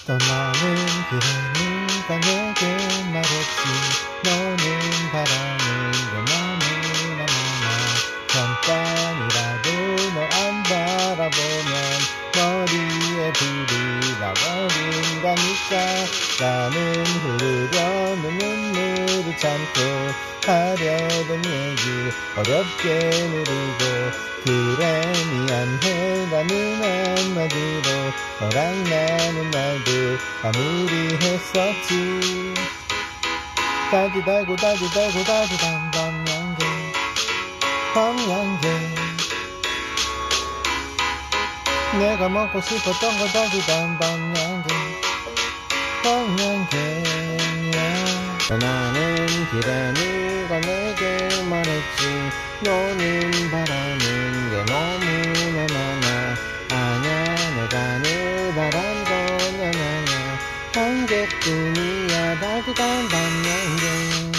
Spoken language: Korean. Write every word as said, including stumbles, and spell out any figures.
떠나는 길에 누가 내게 말했지 너는 바라는 게 너무나 많아 잠깐이라도 널 안 바라보면 머리에 불이 나버린다니까 나는 흐르려는 눈물을 참고 하려던 얘기 어렵게 누르고 그래 미안해 라는 한마디로 너랑 나는 말도 마무리 했었지 달디 달고 달디 달고 달디 담담 양갱 황양갱 내가 먹고 싶었던 건 달디 담담 양갱 황양갱이야 떠나는 길에 누가 내게 말했지 너는 바라는 게 너무나 많아 아냐 내가 늘 바란 건 하나야 한 개뿐이야 달디 담담 양갱